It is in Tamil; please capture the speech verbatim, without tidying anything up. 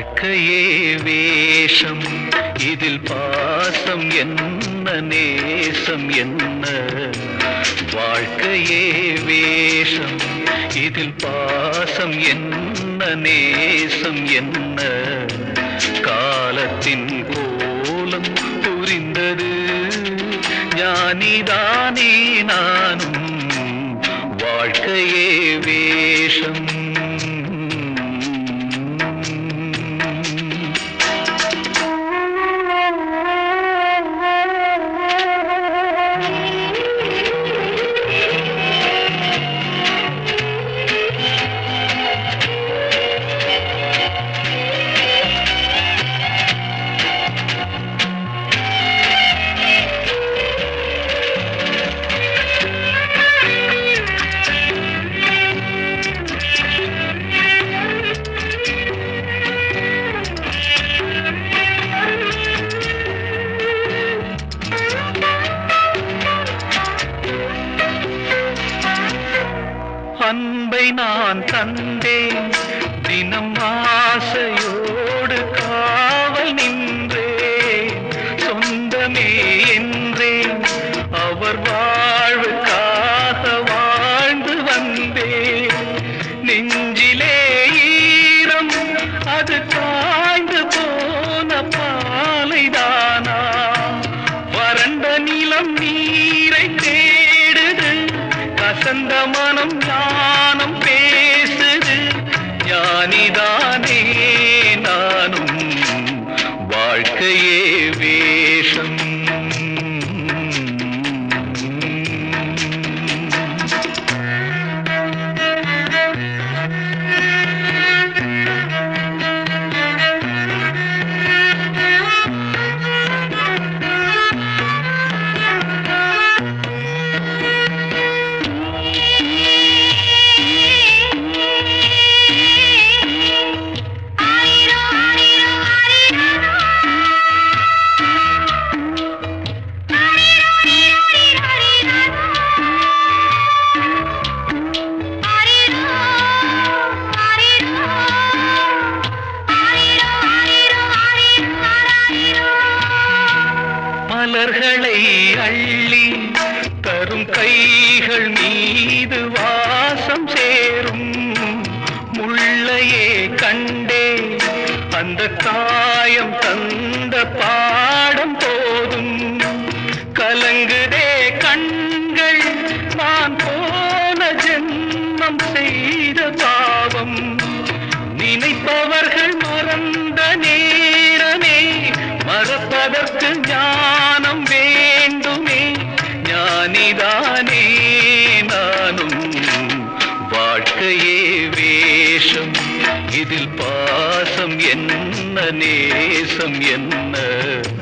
வாழ்க்கையே வேஷம், இதில் பாசம் என்ன நேசம் என்ன. வாழ்க்கையே வேஷம், இதில் பாசம் என்ன நேசம் என்ன. காலத்தின் கோலம் புரிந்தது, ஞானிதானே நானும். வாழ்க்கையே வேஷம். அன்பை நான் தந்தேன், தினம் ஆசையோடு காவல் நின்றேன். சொந்தமே என்றேன், அவர் வாழ்வுக்காக வாழ்ந்து வந்தேன். நெஞ்சிலே ஈரம், அது காய்ந்து போன பாலைதானா. வறண்ட நிலம் நீரை தேடுது, கசந்த மனம் ஞானம் பேசுது. ஞானிதானே நானும். வாழ்க்கையே வேஷம். மலர்களை அள்ளி தரும் கைகள் மீது வாசம் சேரும். முள்ளையே கண்டே அந்த காயம் தந்த பாடம் போதும். கலங்குதே கண்கள், நான் போன ஜென்மம் செய்த பாவம். நினைப்பவர்கள் மறந்த நேரமே, மறப்பதற்கு ஞானம் வேண்டுமே. ஞானிதானே நானும். வாழ்க்கையே வேஷம், இதில் பாசம் என்ன நேசம் என்ன.